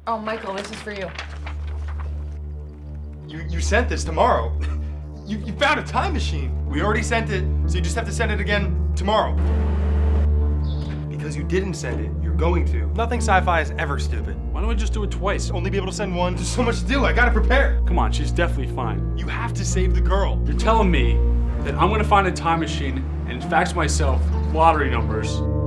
Oh, Michael, this is for you. You sent this tomorrow. You found a time machine. We already sent it, so you just have to send it again tomorrow. Because you didn't send it, you're going to. Nothing sci-fi is ever stupid. Why don't we just do it twice? Only be able to send one. There's so much to do. I gotta prepare. Come on, she's definitely fine. You have to save the girl. You're telling me that I'm gonna find a time machine and fax myself lottery numbers